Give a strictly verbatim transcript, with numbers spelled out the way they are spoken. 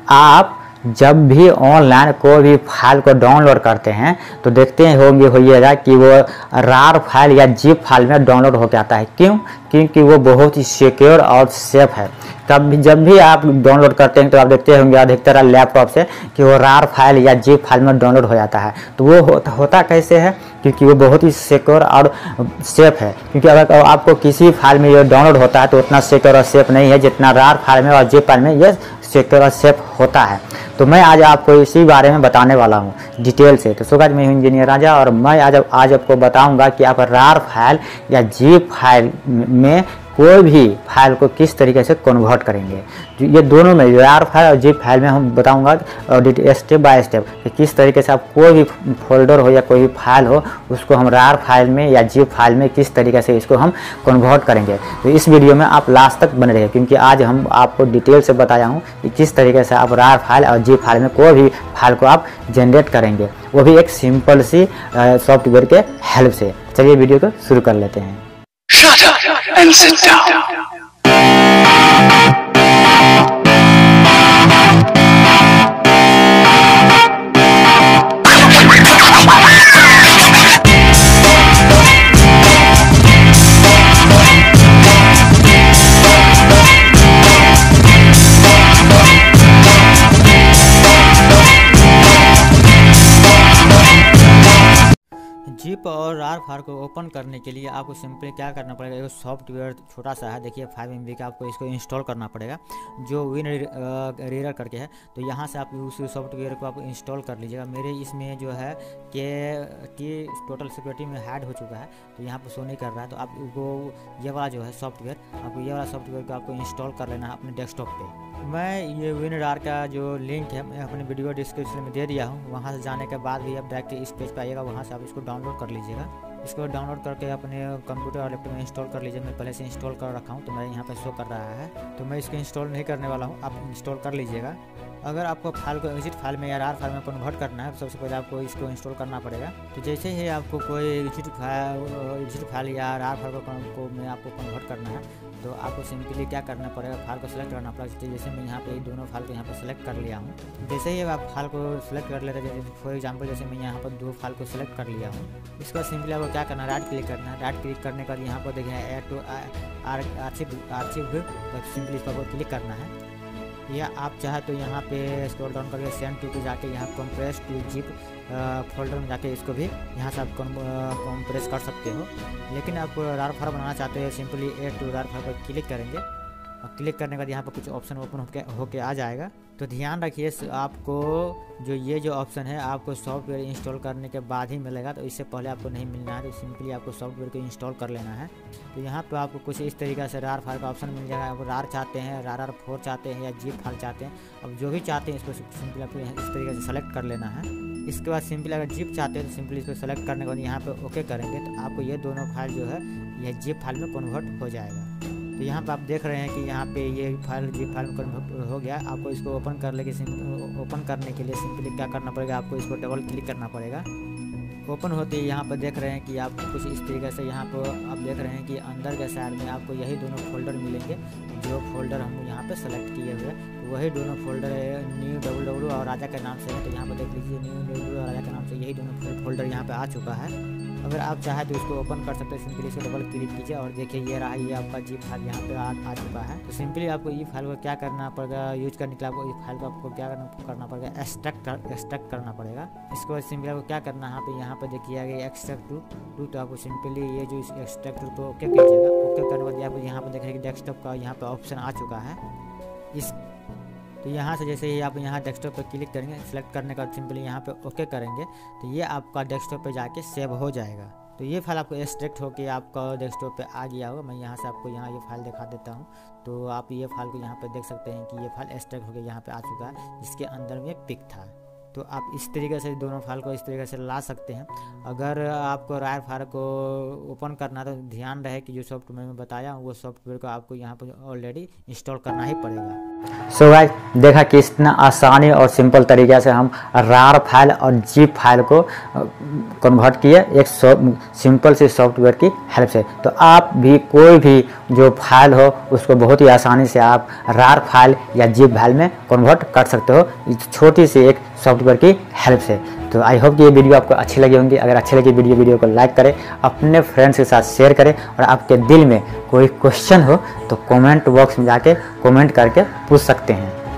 आप जब भी ऑनलाइन कोई भी फाइल को डाउनलोड करते हैं तो देखते हैं होंगे होइएगा कि वो रार फाइल या जिप फाइल में डाउनलोड होकर आता है। क्यों? क्योंकि वो बहुत ही सिक्योर और सेफ है। कब जब भी आप डाउनलोड करते हैं तो आप देखते होंगे अधिकतर लैपटॉप से कि वो रार फाइल या जिप फाइल में डाउनलोड हो जाता है। तो वो हो, होता कैसे है? क्योंकि वो बहुत ही सिक्योर और सेफ है। क्योंकि अगर आपको किसी फाइल में ये डाउनलोड होता है तो उतना सिक्योर और सेफ नहीं है जितना रार फाइल में और जिप फाइल में ये सिक्योर और सेफ होता है। तो मैं आज आपको इसी बारे में बताने वाला हूँ डिटेल से। तो सो गाइस, मैं हूं इंजीनियर राजा और मैं आज आज आपको बताऊंगा कि आप रार फाइल या जिप फाइल में कोई भी फाइल को किस तरीके से कन्वर्ट करेंगे। ये दोनों में रार फाइल और जिप फाइल में हम बताऊंगा स्टेप बाय स्टेप कि किस तरीके से आप कोई भी फोल्डर हो या कोई भी फाइल हो उसको हम रार फाइल में या जिप फाइल में किस तरीके से इसको हम कन्वर्ट करेंगे। तो इस वीडियो में आप लास्ट तक बने रहिए, क्योंकि आज हम आपको डिटेल से बताया हूँ कि किस तरीके से आप रार फाइल और जिप फाइल में कोई भी फाइल को आप जनरेट करेंगे, वो भी एक सिंपल सी सॉफ्टवेयर के हेल्प से। चलिए वीडियो को शुरू कर लेते हैं। Shut up and sit down. Zip और रार फाइल को ओपन करने के लिए आपको सिंपली क्या करना पड़ेगा, एक सॉफ्टवेयर छोटा सा है, देखिए फाइव एम बी का, आपको इसको इंस्टॉल करना पड़ेगा जो विन रीडर करके है। तो यहाँ से आप उस सॉफ्टवेयर को आप इंस्टॉल कर लीजिएगा। मेरे इसमें जो है कि टी टोटल सिक्योरिटी में ऐड हो चुका है तो यहाँ पर शो नहीं कर रहा है। तो आपको ये वाला जो है सॉफ्टवेयर, आपको ये वाला सॉफ्टवेयर को आपको इंस्टॉल कर लेना है अपने डेस्कटॉप पे। मैं ये विन रीडर का जो लिंक है मैं अपने वीडियो डिस्क्रिप्शन में दे दिया हूँ। वहाँ से जाने के बाद भी आप डायरेक्ट इस पेज पर आइएगा, वहाँ से आप इसको डाउनलोड कर लीजिएगा। इसको डाउनलोड करके अपने कंप्यूटर और लैपटॉप में इंस्टॉल कर लीजिए। मैं पहले से इंस्टॉल कर रखा हूँ तो मेरे यहाँ पे शो कर रहा है, तो मैं इसको इंस्टॉल नहीं करने वाला हूँ, आप इंस्टॉल कर लीजिएगा। अगर आपको फाइल को एग्जिट फाइल में या रार फाइल में कन्वर्ट करना है, सबसे पहले आपको इसको इंस्टॉल करना पड़ेगा। तो जैसे ही आपको कोई एग्जिट फाइल एग्जिट फाइल या रार फाइल को में आपको कन्वर्ट करना है तो आपको सिंपली क्या करना पड़ेगा, फाइल को सेलेक्ट करना पड़ेगा। जैसे मैं यहाँ पे दोनों फाइल को यहाँ पर सेलेक्ट कर लिया हूँ। जैसे ही आप फाइल को सेलेक्ट कर लेते हैं, फॉर एग्जांपल जैसे मैं यहाँ पर दो फाइल को सेलेक्ट कर लिया हूँ, इसका सिंपली आपको क्या करना है, राइट क्लिक करना है। राइट क्लिक करने के बाद यहाँ पर देखिए ऐड टू आर्चिव आर्चिव तो सिंपली इस पर क्लिक करना है। या आप चाहे तो यहाँ पे स्क्रॉल डाउन करके सेंड टू पे जाके यहाँ कंप्रेस टू जिप फोल्डर में जाके इसको भी यहाँ से आप कंप्रेस कर सकते हो। लेकिन आप रार फाइल बनाना चाहते हैं, simply add to RAR file पर क्लिक करेंगे और क्लिक करने के बाद यहाँ पर कुछ ऑप्शन ओपन होके होके आ जाएगा। तो ध्यान रखिए, आपको जो ये जो ऑप्शन है आपको सॉफ्टवेयर इंस्टॉल करने के बाद ही मिलेगा, तो इससे पहले आपको नहीं मिलना है। तो सिंपली आपको सॉफ्टवेयर को इंस्टॉल कर लेना है। तो यहाँ पे आपको कुछ इस तरीके से रार फाइल का ऑप्शन मिल जाएगा। आप रार चाहते हैं, रार आर फोर चाहते हैं या जिप फाइल चाहते हैं, अब जो भी चाहते हैं इसको सिंपली आपको इस तरीके से सेलेक्ट कर लेना है। इसके बाद सिंपली अगर जिप चाहते हैं तो सिंपली इसको सेलेक्ट करने के बाद यहाँ पे ओके करेंगे तो आपको ये दोनों फाइल जो है यह जिप फाइल में कन्वर्ट हो जाएगा। तो यहाँ पे आप देख रहे हैं कि यहाँ पे ये फाइल जिप फाइल में कन्वर्ट हो गया। आपको इसको ओपन कर लेके ओपन करने के लिए सिंपली क्या करना पड़ेगा, आपको इसको डबल क्लिक करना पड़ेगा। ओपन होते ही यहाँ पर देख रहे हैं कि आपको कुछ इस तरीके से यहाँ पर आप देख रहे हैं कि अंदर के साइड में आपको यही दोनों फोल्डर मिलेंगे जो फोल्डर हम यहाँ पे सेलेक्ट किए हुए हैं। वही दोनों फोल्डर है, न्यू डब्ल्यू डब्ल्यू और राजा के नाम से है। तो यहाँ पर देख लीजिए न्यू डब्ल्यू और राजा के नाम से यही दोनों फोल्डर यहाँ पे आ चुका है। अगर आप चाहें तो इसको ओपन कर सकते हैं, सिंपली इसको डबल क्लिक कीजिए और देखिए ये रहा, ये आपका जिप फाइल यहाँ पे आ, आ चुका है। तो सिंपली आपको ये फाइल को क्या करना पड़ेगा, यूज करने के लिए आपको ये फाइल को आपको क्या करना करना पड़ेगा, एक्सट्रैक्ट कर एक्सट्रैक्ट करना पड़ेगा। इसके बाद सिंपली आपको क्या करना है, यहाँ पे यहाँ पे देखिए आगे एक्सट्रैक्ट टू टू तो आपको सिंपली ये जो एक्सट्रैक्ट टू तो ओके कीजिएगा। ओके करने के बाद यहाँ पे यहाँ पे देख रहे हैं कि डेस्कटॉप का यहाँ पे ऑप्शन आ चुका है। इस तो यहाँ से जैसे ही आप यहाँ डेस्कटॉप पे क्लिक करेंगे, सेलेक्ट करने का सिंपली यहाँ पे ओके करेंगे तो ये आपका डेस्कटॉप पे जाके सेव हो जाएगा। तो ये फाइल आपको एक्सट्रैक्ट होकर आपका डेस्कटॉप पे आ गया होगा। मैं यहाँ से आपको यहाँ ये फाइल दिखा देता हूँ। तो आप ये फाइल को यहाँ पे देख सकते हैं कि ये फाइल एक्सट्रैक्ट होकर यहाँ पे आ चुका है, जिसके अंदर में पिक था। तो आप इस तरीके से दोनों फाइल को इस तरीके से ला सकते हैं। अगर आपको रार फाइल को ओपन करना तो ध्यान रहे कि जो सॉफ्टवेयर मैं बताया हूँ वो सॉफ्टवेयर को आपको यहाँ पर ऑलरेडी इंस्टॉल करना ही पड़ेगा। सो गाइस देखा कि इतना आसानी और सिंपल तरीके से हम रार फाइल और जिप फाइल को कन्वर्ट किए एक सिंपल से सॉफ्टवेयर की हेल्प से। तो आप भी कोई भी जो फाइल हो उसको बहुत ही आसानी से आप रार फाइल या जिप फाइल में कन्वर्ट कर सकते हो इस छोटी सी एक सॉफ्टवेयर की हेल्प से। तो आई होप कि ये वीडियो आपको अच्छी लगी होंगी। अगर अच्छी लगी वीडियो वीडियो को लाइक करें, अपने फ्रेंड्स के साथ शेयर करें, और आपके दिल में कोई क्वेश्चन हो तो कमेंट बॉक्स में जाके कमेंट करके पूछ सकते हैं।